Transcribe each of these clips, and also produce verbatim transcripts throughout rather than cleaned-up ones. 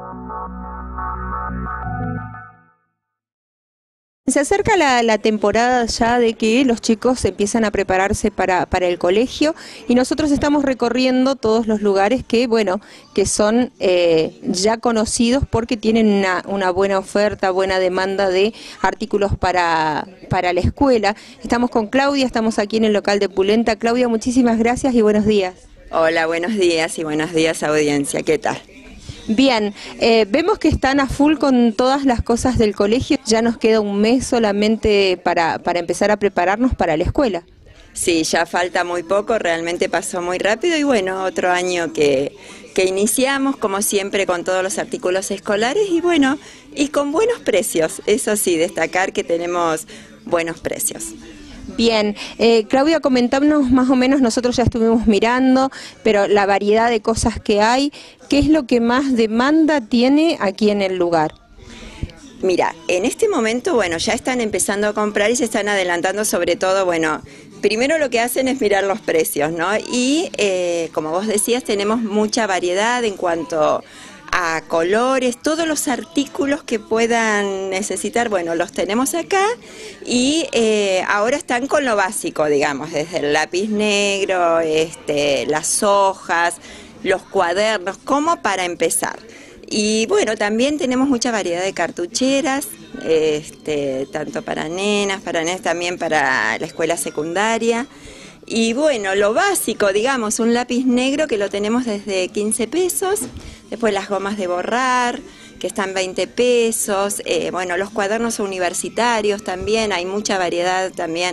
Se acerca la, la temporada ya de que los chicos empiezan a prepararse para, para el colegio y nosotros estamos recorriendo todos los lugares que, bueno, que son eh, ya conocidos porque tienen una, una buena oferta, buena demanda de artículos para, para la escuela. Estamos con Claudia, estamos aquí en el local de Pulenta. Claudia, muchísimas gracias y buenos días. Hola, buenos días y buenos días audiencia, ¿qué tal? Bien, eh, vemos que están a full con todas las cosas del colegio, ya nos queda un mes solamente para, para empezar a prepararnos para la escuela. Sí, ya falta muy poco, realmente pasó muy rápido y bueno, otro año que, que iniciamos como siempre con todos los artículos escolares y bueno, y con buenos precios, eso sí, destacar que tenemos buenos precios. Bien, eh, Claudia, comentámonos más o menos, nosotros ya estuvimos mirando, pero la variedad de cosas que hay, ¿qué es lo que más demanda tiene aquí en el lugar? Mira, en este momento, bueno, ya están empezando a comprar y se están adelantando sobre todo, bueno, primero lo que hacen es mirar los precios, ¿no? Y eh, como vos decías, tenemos mucha variedad en cuanto a colores, todos los artículos que puedan necesitar, bueno, los tenemos acá y eh, ahora están con lo básico, digamos, desde el lápiz negro, este, las hojas, los cuadernos, como para empezar. Y bueno, también tenemos mucha variedad de cartucheras, este, tanto para nenas, para nenas, también para la escuela secundaria. Y bueno, lo básico, digamos, un lápiz negro que lo tenemos desde quince pesos, después las gomas de borrar, que están veinte pesos, eh, bueno, los cuadernos universitarios también, hay mucha variedad también,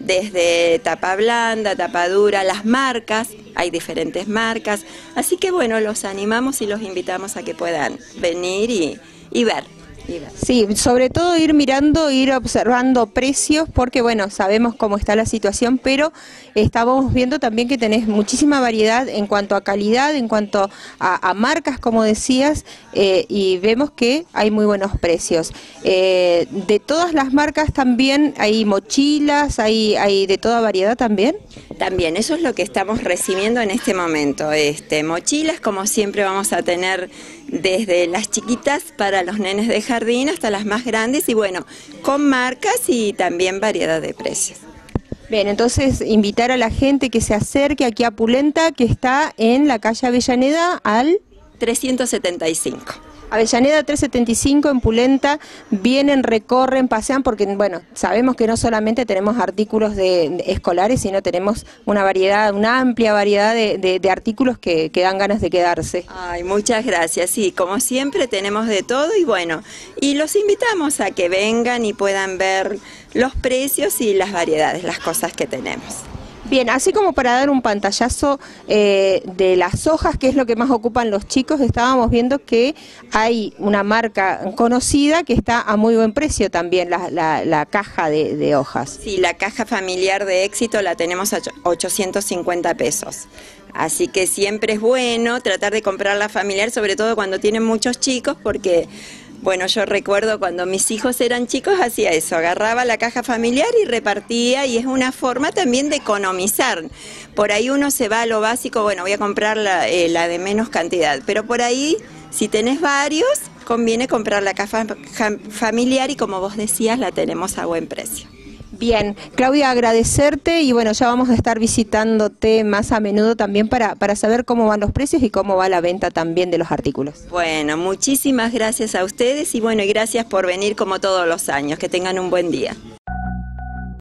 desde tapa blanda, tapa dura, las marcas, hay diferentes marcas, así que bueno, los animamos y los invitamos a que puedan venir y, y ver. Sí, sobre todo ir mirando, ir observando precios, porque bueno, sabemos cómo está la situación, pero estamos viendo también que tenés muchísima variedad en cuanto a calidad, en cuanto a, a marcas, como decías, eh, y vemos que hay muy buenos precios. Eh, de todas las marcas también hay mochilas, hay, hay de toda variedad también. También, eso es lo que estamos recibiendo en este momento, este, mochilas como siempre vamos a tener desde las chiquitas para los nenes de jardín hasta las más grandes y bueno, con marcas y también variedad de precios. Bien, entonces invitar a la gente que se acerque aquí a Pulenta, que está en la calle Avellaneda al trescientos setenta y cinco. Avellaneda trescientos setenta y cinco en Pulenta, vienen, recorren, pasean, porque bueno, sabemos que no solamente tenemos artículos de, de escolares, sino tenemos una variedad, una amplia variedad de, de, de artículos que, que dan ganas de quedarse. Ay, muchas gracias, sí, como siempre tenemos de todo y bueno, y los invitamos a que vengan y puedan ver los precios y las variedades, las cosas que tenemos. Bien, así como para dar un pantallazo eh, de las hojas, que es lo que más ocupan los chicos, estábamos viendo que hay una marca conocida que está a muy buen precio también, la, la, la caja de, de hojas. Sí, la caja familiar de Éxito la tenemos a ochocientos cincuenta pesos. Así que siempre es bueno tratar de comprar la familiar, sobre todo cuando tienen muchos chicos, porque bueno, yo recuerdo cuando mis hijos eran chicos hacía eso, agarraba la caja familiar y repartía y es una forma también de economizar. Por ahí uno se va a lo básico, bueno, voy a comprar la, eh, la de menos cantidad, pero por ahí si tenés varios conviene comprar la caja familiar y como vos decías la tenemos a buen precio. Bien, Claudia, agradecerte y bueno, ya vamos a estar visitándote más a menudo también para, para saber cómo van los precios y cómo va la venta también de los artículos. Bueno, muchísimas gracias a ustedes y bueno, y gracias por venir como todos los años, que tengan un buen día.